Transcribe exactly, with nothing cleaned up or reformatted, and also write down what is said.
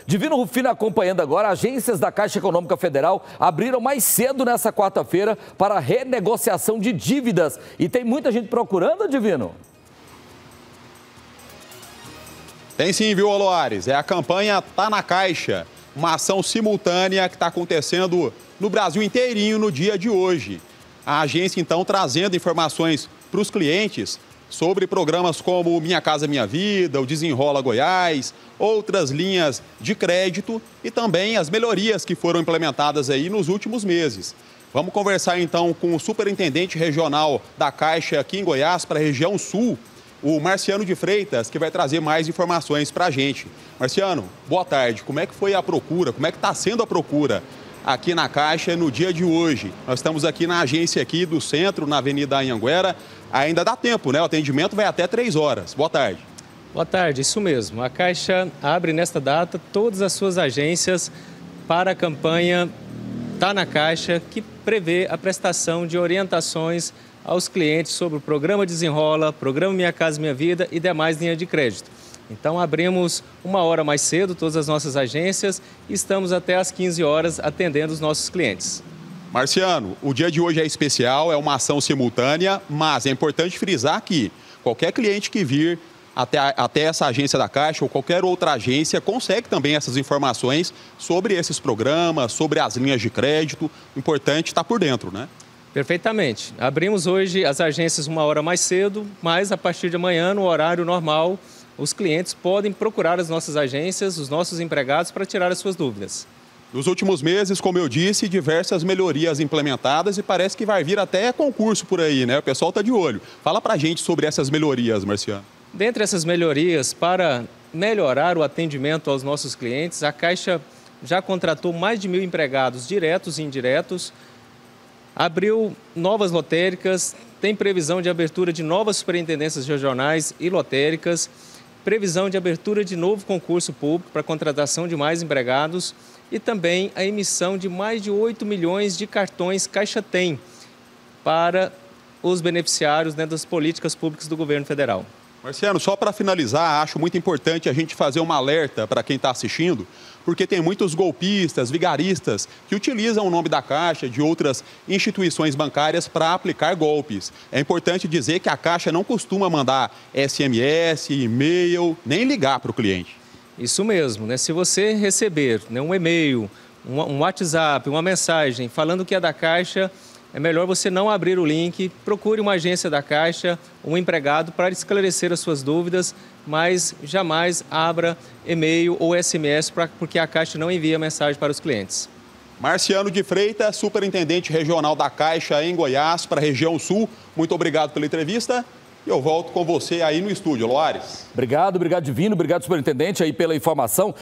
Divino Rufino acompanhando agora, agências da Caixa Econômica Federal abriram mais cedo nessa quarta-feira para renegociação de dívidas. E tem muita gente procurando, Divino? Tem sim, viu, Aloares? É a campanha Tá na Caixa, uma ação simultânea que está acontecendo no Brasil inteirinho no dia de hoje. A agência, então, trazendo informações para os clientes sobre programas como Minha Casa Minha Vida, o Desenrola Goiás, outras linhas de crédito e também as melhorias que foram implementadas aí nos últimos meses. Vamos conversar então com o superintendente regional da Caixa aqui em Goiás, para a região sul, o Marciano de Freitas, que vai trazer mais informações para a gente. Marciano, boa tarde. Como é que foi a procura? Como é que está sendo a procura aqui na Caixa no dia de hoje? Nós estamos aqui na agência aqui do centro, na Avenida Anhanguera. Ainda dá tempo, né? O atendimento vai até três horas. Boa tarde. Boa tarde, isso mesmo. A Caixa abre nesta data todas as suas agências para a campanha Tá na Caixa, que prevê a prestação de orientações aos clientes sobre o programa Desenrola, programa Minha Casa Minha Vida e demais linhas de crédito. Então abrimos uma hora mais cedo todas as nossas agências e estamos até às quinze horas atendendo os nossos clientes. Marciano, o dia de hoje é especial, é uma ação simultânea, mas é importante frisar que qualquer cliente que vir até, até essa agência da Caixa ou qualquer outra agência consegue também essas informações sobre esses programas, sobre as linhas de crédito. Importante estar por dentro, né? Perfeitamente. Abrimos hoje as agências uma hora mais cedo, mas a partir de amanhã, no horário normal, os clientes podem procurar as nossas agências, os nossos empregados, para tirar as suas dúvidas. Nos últimos meses, como eu disse, diversas melhorias implementadas e parece que vai vir até concurso por aí, né? O pessoal está de olho. Fala pra gente sobre essas melhorias, Marciano. Dentre essas melhorias, para melhorar o atendimento aos nossos clientes, a Caixa já contratou mais de mil empregados diretos e indiretos, abriu novas lotéricas, tem previsão de abertura de novas superintendências regionais e lotéricas, previsão de abertura de novo concurso público para contratação de mais empregados e também a emissão de mais de oito milhões de cartões Caixa Tem para os beneficiários, né, das políticas públicas do governo federal. Marciano, só para finalizar, acho muito importante a gente fazer uma alerta para quem está assistindo, porque tem muitos golpistas, vigaristas, que utilizam o nome da Caixa, de outras instituições bancárias para aplicar golpes. É importante dizer que a Caixa não costuma mandar S M S, e-mail, nem ligar para o cliente. Isso mesmo, né? Se você receber, né, um e-mail, um, um WhatsApp, uma mensagem falando que é da Caixa, é melhor você não abrir o link, procure uma agência da Caixa, um empregado para esclarecer as suas dúvidas, mas jamais abra e-mail ou S M S, pra, porque a Caixa não envia mensagem para os clientes. Marciano de Freitas, superintendente regional da Caixa em Goiás, para a região sul. Muito obrigado pela entrevista. E eu volto com você aí no estúdio, Loares. Obrigado, obrigado, Divino, obrigado, superintendente, aí pela informação.